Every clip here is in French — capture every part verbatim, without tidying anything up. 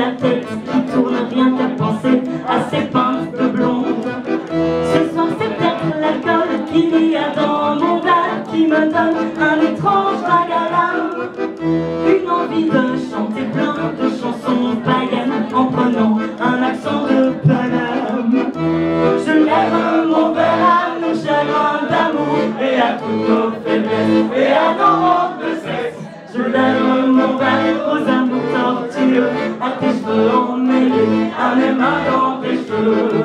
la tête qui tourne, rien qu'à penser à ces pintes de blonde. Ce soir c'est peut-être l'alcool qu'il y a dans mon verre qui me donne un étrange vague à l'âme, une envie de chanter plein de chansons païennes en prenant un accent de Paname. Je lève mon verre à nos chagrins d'amour et à toutes nos faiblesses et à nos manques de sexe. Je lève mon verre aux amours tortueux, à tes cheveux emmêlés, à mes mains dans tes cheveux.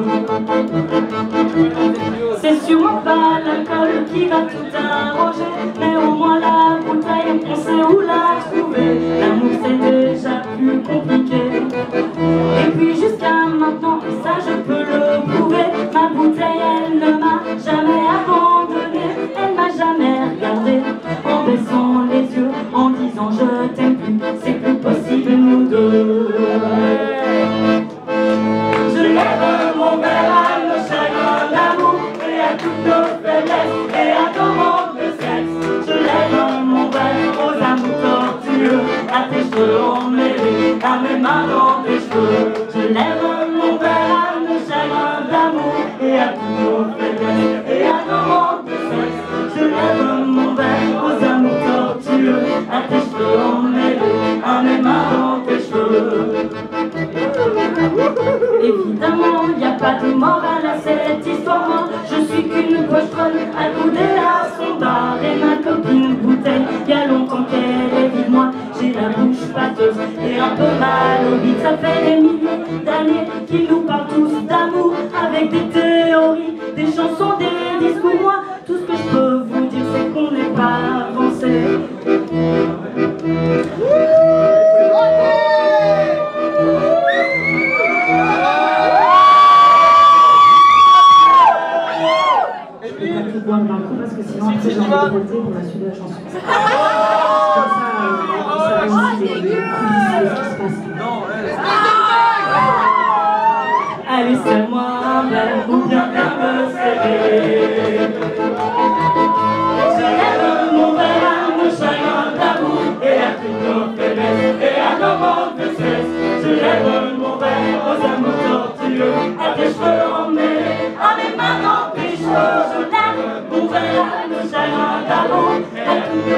C'est sûrement pas l'alcool qui va tout arranger, mais au moins la bouteille, on sait où la trouver. L'amour c'est déjà plus compliqué. Et puis jusqu'à maintenant, ça je peux le prouver, ma bouteille elle ne m'a jamais abandonné, elle m'a jamais regardé en baissant les yeux, en disant je t'aime plus, c'est plus possible nous deux. Je lève mon verre à nos chagrins d'amour et à toutes nos faiblesses et à nos manques de sexe. Je lève mon verre aux amours tortueux, à tes cheveux emmêlés, à mes mains dans tes cheveux. Je lève mon verre à nos chagrins d'amour et à toutes nos faiblesses et à nos manques de sexe. Je lève mon verre aux amours tortueux, à tes cheveux emmêlés, à mes mains dans tes cheveux. Évidemment, y a pas de morale à cette histoire. Je suis qu'une pochetronne accoudée à son bar. Et ma copine bouteille, y a longtemps qu'elle est vide. Moi, j'ai la bouche pâteuse et un peu mal au bide. Ça fait des milliers d'années qu'ils nous parlent tous d'amour, avec des théories, des chansons, des discours. Moi, tout ce que je peux vous dire, c'est qu'on n'est pas avancé. Parce que sinon après j'ai envie de voter pour la suite de la chanson. Comme ça, euh, on sait aussi les coulisses de ce qui se passe. Allez, serre-moi un verre ou bien viens me serrer. Je lève mon verre à nos chagrins d'amour et à toutes nos faiblesses et à nos manques de sexe. Je lève mon verre aux amours tortueux, à tes cheveux emmêlés, à mes mains dans tes cheveux. Je lève mon verre à nos chagrins d'amour et à toutes nos